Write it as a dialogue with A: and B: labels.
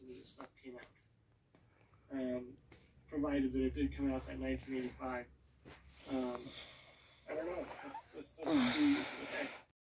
A: when this stuff came out, provided that it did come out in 1985.